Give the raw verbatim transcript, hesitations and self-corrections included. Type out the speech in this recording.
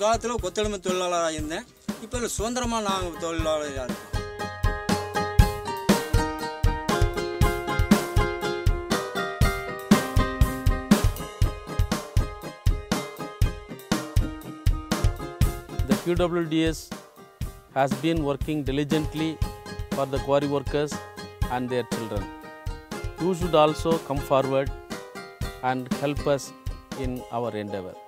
காலத்தில் கொத்தடிமை தொழிலாளராக இருந்தேன். இப்போ சுதந்திரமாக நாங்கள் தொழிலாளராக இருக்கோம். The Q W D S has been working diligently for the quarry workers and their children. You should also come forward and help us in our endeavor.